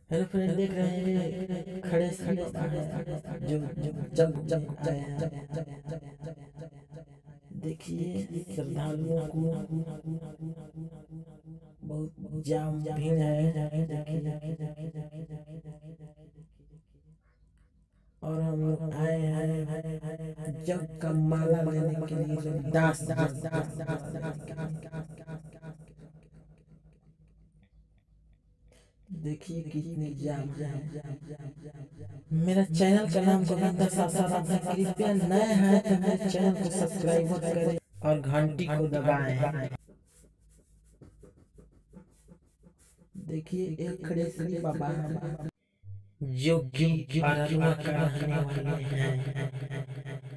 Hello friend, देख रहे हैं खड़े सी बाबा है जो जब जब आए हैं। देखिए श्रद्धालुओं को बहुत जाम भीड़ है। देखिए और हम लोग आए हैं जग का माला लेने के लिए। रविदास दास दास दास देखिए कितनी जाम है। मेरा चैनल का नाम गोविंदा सासाराम है। कृपया नए हैं तो मेरे चैनल को सब्सक्राइब करें और घंटी को दबाएं। देखिए एक खड़े श्री बाबा है जो कि अररिया का रहने वाले हैं।